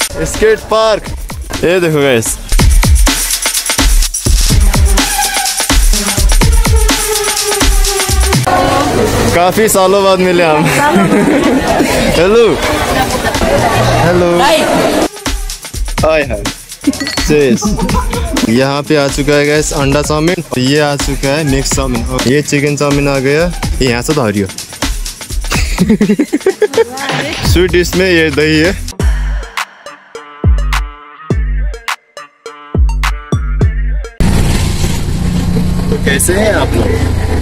Skate park. ये देखो guys, काफी सालों बाद मिले हम। Hello hello, hi hi. यहाँ पे आ चुका है गैस अंडा चाउमीन, ये आ चुका है मिक्स चाउमीन, ये चिकन चाउमीन आ गया। ये यहाँ से तो हरियो। स्वीट डिश में ये दही है। तो कैसे हैं आप लोग?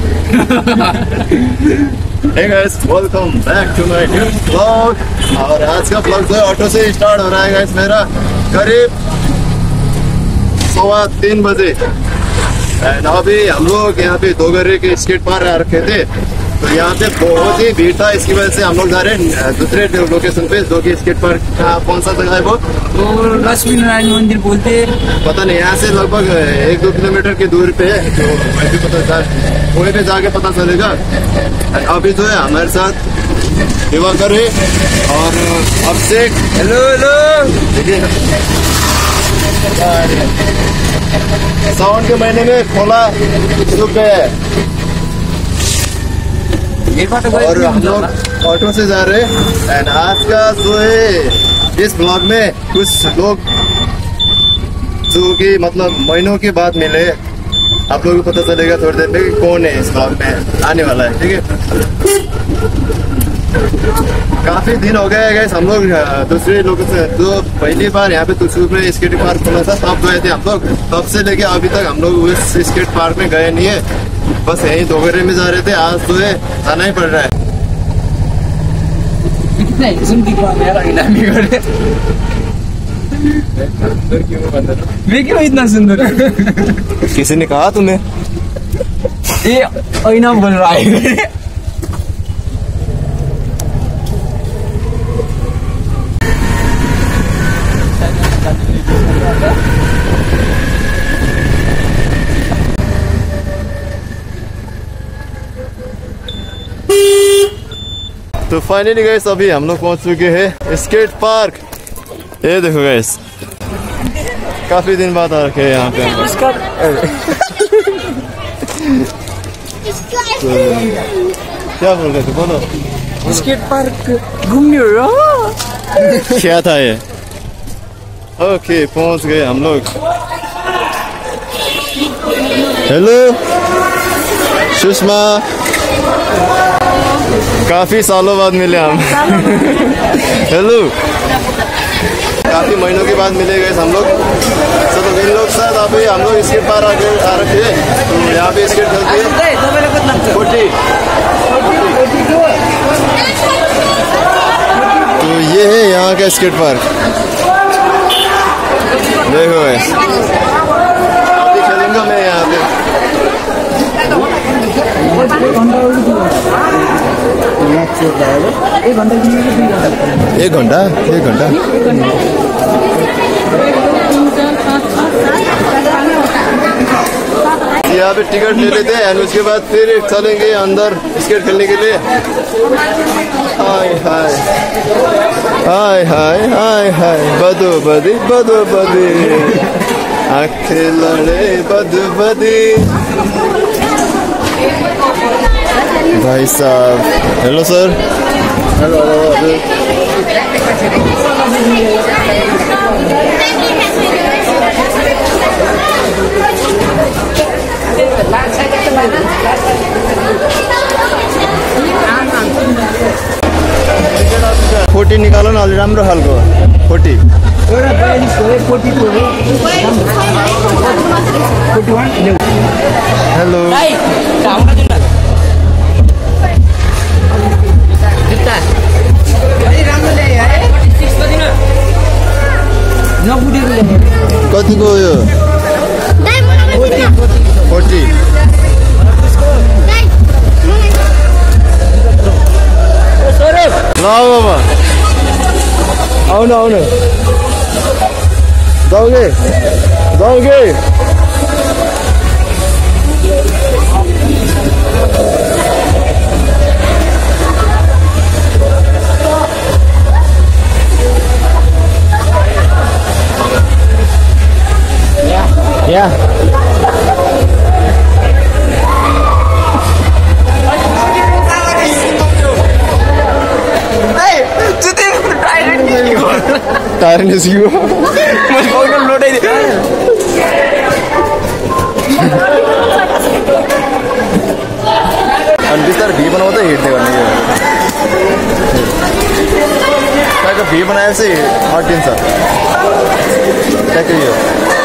Hey guys, welcome back to my new vlog। और आज का vlog जो है ऑटो से स्टार्ट हो रहा है guys मेरा, करीब 2:15 बजे। अभी हम लोग यहाँ पे दोगरे के स्केट पार्क आ रखे थे, तो यहाँ पे बहुत ही भीड़ था। इसकी वजह से हम लोग जा रहे हैं दूसरे लोकेशन पे, जो कि स्केट पार्क का कौन सा जगह है वो, तो लक्ष्मी नारायण मंदिर बोलते हैं। पता नहीं, यहाँ से लगभग 1-2 किलोमीटर की दूरी पे है, तो वहीं पे पता वहीं पे जाके पता चलेगा। अभी जो है हमारे साथ दिवाकर है और अभिषेक। हेलो हेलो, देखिए सावन के महीने में खोला सूख गया है और हम लोग ऑटो से जा रहे हैं। एंड आज का जो है इस ब्लॉग में कुछ लोग जो कि मतलब महीनों के बाद मिले, आप लोगों को पता चलेगा थोड़ी देर में कि कौन है इस ब्लॉग में आने वाला है। ठीक है, काफी दिन हो गए गए हम लोग दूसरे लोगों से, जो पहली बार यहाँ पे तुलसीपुर में स्केट पार्क खुला था तब गए थे हम लोग। तब से लेके अभी तक हम लोग उस स्केट पार्क में गए नहीं है, बस यही दोगरे में जा रहे थे। आज तो है जाना ही पड़ रहा है। मैं क्यों इतना सुंदर? किसी ने कहा तुम्हें? ये आईना बोल रहा है। तो फाइनली गाइस अभी हम लोग पहुंच चुके हैं स्केट पार्क। ये देखो गाइस, काफी दिन बाद आ रखे हैं यहाँ पे। तो क्या बोल रहे थे, बोलो। स्केट पार्क घूमने हो रहा क्या था ये? ओके, पहुंच गए हम लोग। हेलो सुषमा, काफी सालों बाद मिले हम। हेलो, काफी महीनों के बाद मिले गए हम लोग। तो इन लोग साथ अभी हम लोग स्केट पार्क आ रखे हैं, तो यहाँ पे स्केट खेलते हैं। तो ये है यहाँ का स्केट पार्क, देखो अभी खेलूंगा मैं यहाँ पे। एक घंटा यहाँ पे टिकट ले लेते हैं और उसके बाद फिर चलेंगे अंदर स्केट खेलने के लिए। हाय हाय हाय हाय हाय हाय, बदो बदी आंखें लड़े बदो बदी। भाई साहब, हेलो सर। हेलो फोर्टी निकालो न, अलि राम्रो खालको 40। हेलो कतिको यो 40? ल बाबा आउनु जाओगे। या टायर निस्कियो मैले कहिले लोटाइदिएँ अनि बिस्तारै भी बनाउँदै हिँड्दै गर्ने क्या भी बनाएपछि अड्किन्छ ट्याक्कै यो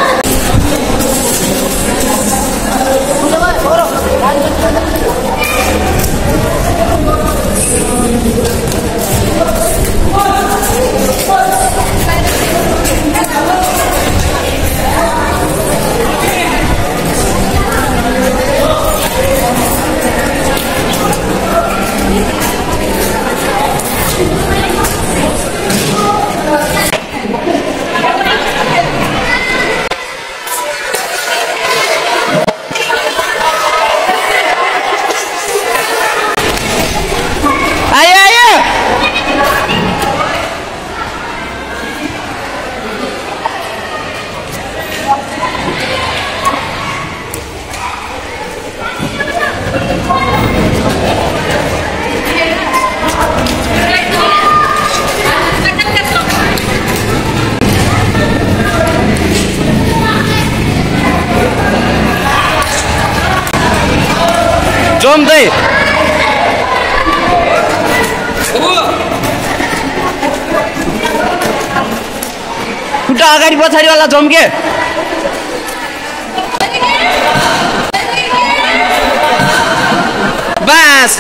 जम्दै खुट्टा अगाडि पछाडि वाला जम्के बास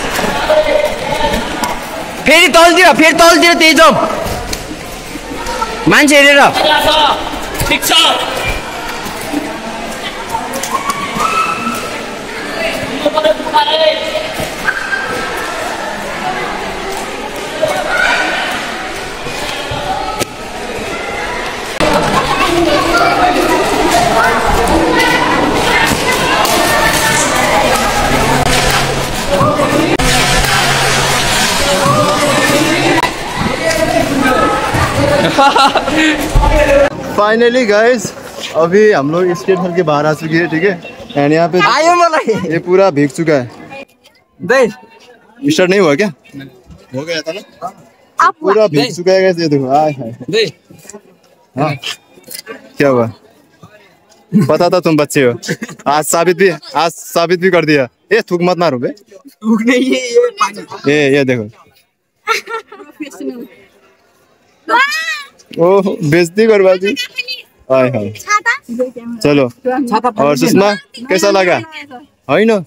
फेरि तलतिर त्यही जम मान्छे हेरेर ठिक छ फाइनली गाइस अभी हम लोग स्टेट हॉल के बाहर आ चुके हैं, ठीक है। एंड यहाँ पे आयो मलाई ये पूरा भीग चुका है। दे स्टार्ट नहीं हुआ क्या? हो गया था ना? पूरा भीग चुका है गाइस, ये देखो। आय हाय दे हाँ क्या हुआ? पता था तुम बच्चे हो। आज साबित भी कर दिया। ये थूक मत मारो बे। थूक नहीं है ये पानी। ये देखो। ओह बेइज्जती करवा दी। आय हाय चलो। और सुषमा कैसा लगा? है ना?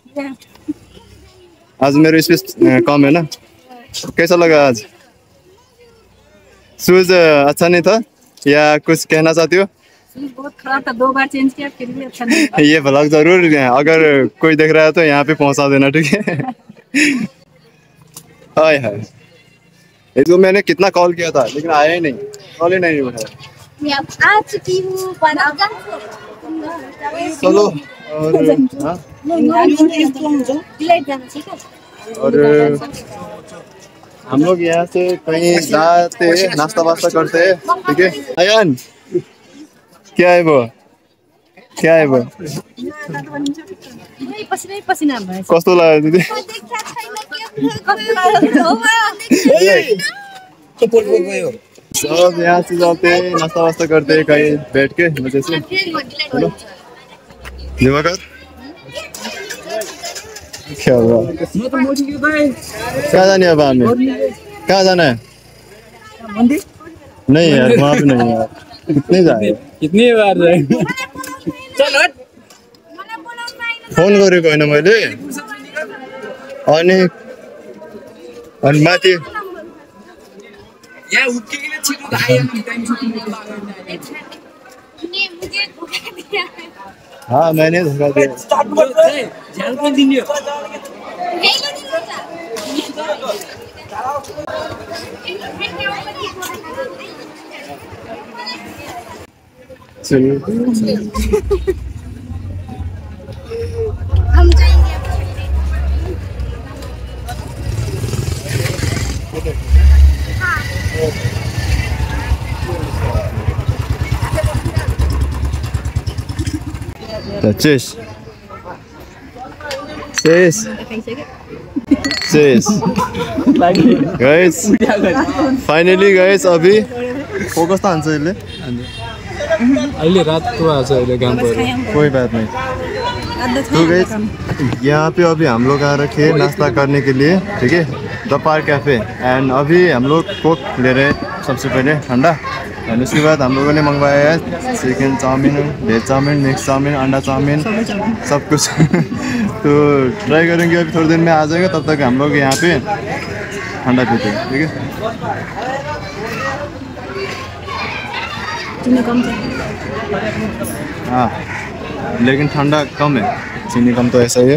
आज मेरे स्पेस कम है ना, कैसा लगा आज? शूज अच्छा नहीं था या कुछ कहना चाहती हो? बहुत खराब था, 2 बार चेंज किया फिर भी अच्छा नहीं। ये ब्लॉग जरूर अगर कोई देख रहा है तो यहाँ पे पहुंचा देना, ठीक है। हाय हाय ये तो मैंने कितना कॉल किया था लेकिन आया ही नहीं, कॉल ही नहीं उठाया। मैं आ चुकी हूँ चलो और हाँ और हम लोग यहाँ से कहीं जाते नाश्ता वास्ता करते हैं, ठीक है। अयान क्या है वो? पसीना कस्तो लाग्यो दिदी? सब यहाँ से जाते हैं नाश्ता वास्ता करते हैं कहीं बैठ के मजे से। चलो दिवाकर क्या हुआ? कहाँ जाने अब हमें? कहाँ जाना है? नहीं यार वहाँ पे नहीं यार, कितने जाए? कितनी बार जाए? फोन गरेको होइन मैले अनि माथि हाँ मैंने धोखा दिया। हम जाएंगे। Chase chase chase guys finally guys अभी फोकस हान्छ यसले अहिले रातको आज अहिले काम पर्यो कोई बात नहीं। तो गाइस यहाँ पे अभी हम लोग आ रखे हैं नाश्ता करने के लिए, ठीक है, द पार्क कैफे। एंड अभी हम लोग कोक ले रहे हैं सबसे पहले ठंडा, एंड उसके बाद हम लोगों ने मंगवाया है chicken chow mein, veg chow mein, mix chow mein, अंडा चाउमीन, सब कुछ तो ट्राई करेंगे, अभी थोड़ी देर में आ जाएगा, तब तक हम लोग यहाँ पे ठंडा पीते हैं, ठीक है। हाँ लेकिन ठंडा कम है, चीनी कम तो ऐसा ही है।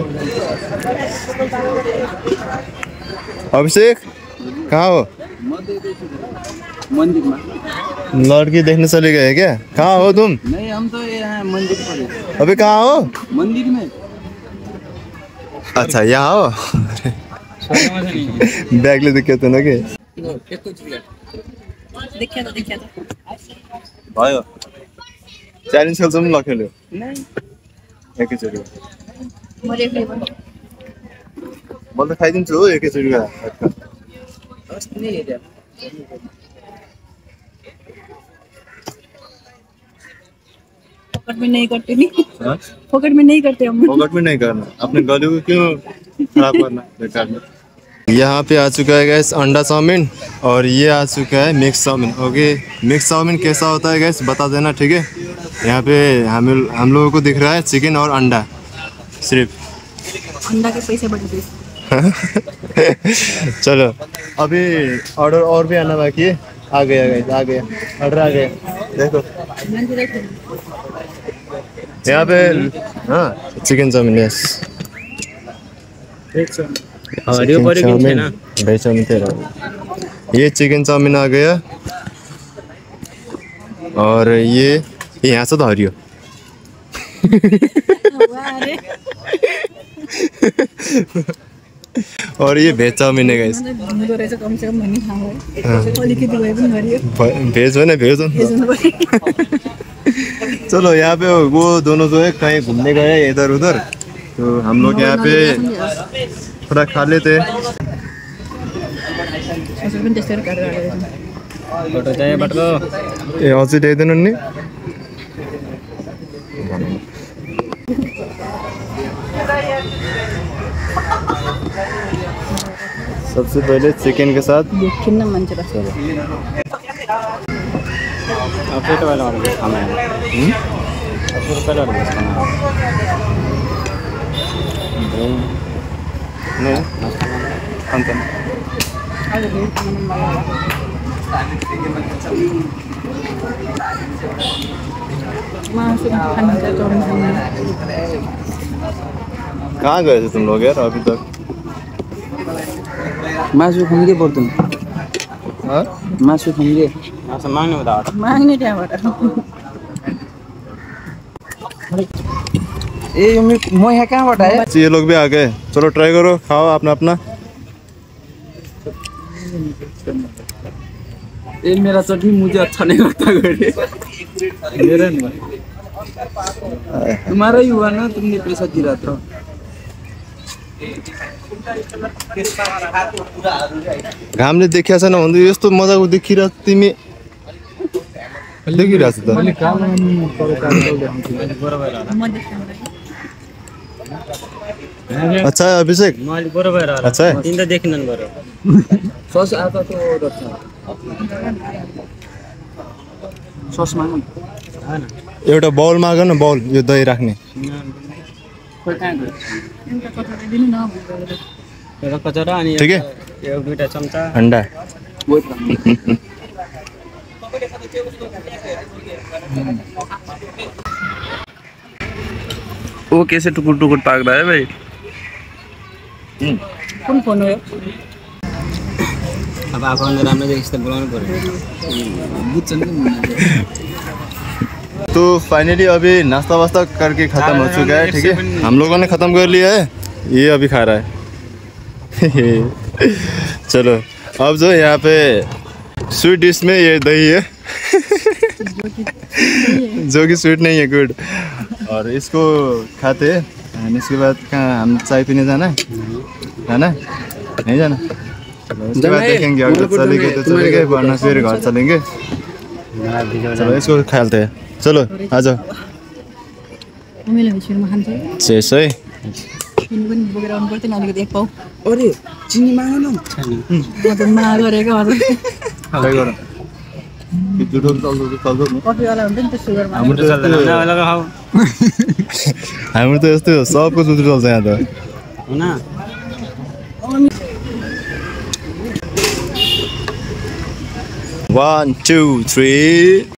अभिषेक कहाँ हो? मंदिर में लड़की देखने चले गए क्या? कहाँ हो तुम? नहीं, हम तो यहाँ मंदिर पर। अभी कहाँ हो? मंदिर में। अच्छा यहाँ हो? बैग ले दिक्कत है ना के? देखिए भयो च्यालेन्ज खेल्छौँ ल खेल्यो एकैचोटि म त खाइदिन्छु हो एकैचोटि फोकट में नहीं करते नहीं, फोकट में नहीं करते हम। फोकट में नहीं करना, अपने गले को क्यों खराब करना बेकार में। यहाँ पे आ चुका है गैस अंडा चाउमीन, और ये आ चुका है mix chow mein. Okay, mix chow mein कैसा होता है गैस बता देना, ठीक है। यहाँ पे हम लोगों को दिख रहा है चिकन और अंडा, सिर्फ अंडा के पैसे बढ़ते। चलो अभी ऑर्डर और भी आना बाकी है। आ गया गैस, आ गया ऑर्डर, आ गया देखो यहाँ पे। हाँ chicken chow mein, yes veg chow mein तेरा। ये चिकन चाउमीन आ गया, और ये यहाँ से तो हरियो और ये भेज चाउमीन है गाइस। भेज हो ना, भेज हो। चलो यहाँ पे वो दोनों जो है कहीं घूमने गए इधर उधर, तो हम लोग यहाँ पे थोड़ा खा लेते हैं। ए अझै ल्याइदिनु नि। सबसे पहले चिकन के साथ कहाँ गए थे तुम लोग यार अभी तक? मासु खाएंगे बोलते हैं। हाँ मासु खाएंगे, मांगने बता मांगने त्यहाँबाट ए म यहाँ कहाँबाट आए? ये लोग भी आ गए, चलो ट्राई करो, खाओ अपना अपना। ये मेरा चटनी मुझे अच्छा नहीं लगता मेरा नहीं, तुम्हारा ही हुआ ना, तुमने पैसा दिया था। घामले देखिया छैन भन्दै यस्तो मजाको देखिरा तिमी देखिरहेछ त। अच्छा है अभिषेक, अच्छा है। सस आता तो सस माग्नु एउटा बाउल माग न, बाउल यो दही राख्ने। कचरा अनि ठीक है, एक दुईटा चम्चा अंडा। वो कैसे टुकुर टुकुर पाक रहा है भाई? कुन फोन हो? अब आफूले राम्रो देखिस् त बोलाउनु पर्यो। बुझ्छ नि। तो फाइनली अभी नाश्ता वास्ता करके खत्म हो चुका है, ठीक है। हम लोगों ने खत्म कर लिया है, ये अभी खा रहा है। चलो अब जो यहाँ पे स्वीट डिश में ये दही है जो कि स्वीट नहीं है, गुड। और इसको खाते and इसके बाद कहाँ हम चाय पीने जाना है नहीं जाना उसके बाद देखेंगे अगर चलेंगे तो चलेंगे वरना फिर घर चलेंगे चलो इसको खाते हैं चलो आ जाओ मैले छिरमा खान्छ शेष है किन पनि बोकेर आउनु पर्थ्यो नि अलिकति एक पाउ अरे चिनी माग न हजुर मा गरेको हजुर ट्राई गरौँ जुडो चल्दो नि कफीवाला हुन्छ नि त्यो सुगरमा हाम्रो त यस्तै हो सबको जुडो चल्छ यहाँ त हैन 1 2 3